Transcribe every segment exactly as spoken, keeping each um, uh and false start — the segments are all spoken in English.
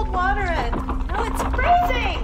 water it. No, it's freezing!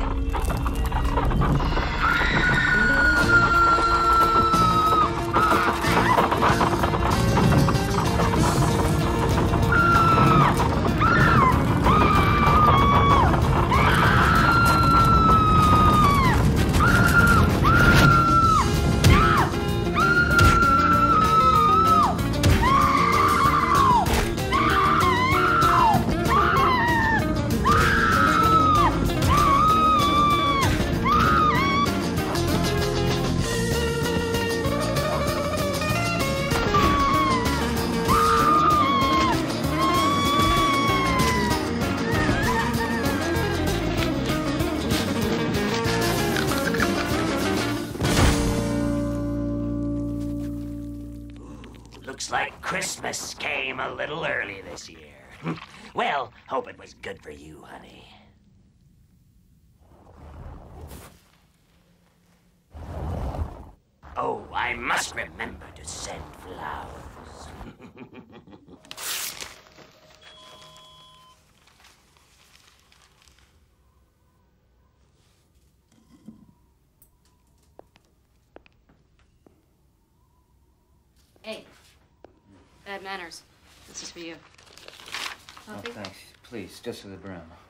Looks like Christmas came a little early this year. Well, hope it was good for you, honey. Oh, I must remember to send flowers. Hey. Bad manners. This is for you. Oh, thanks. Please, just for the brim.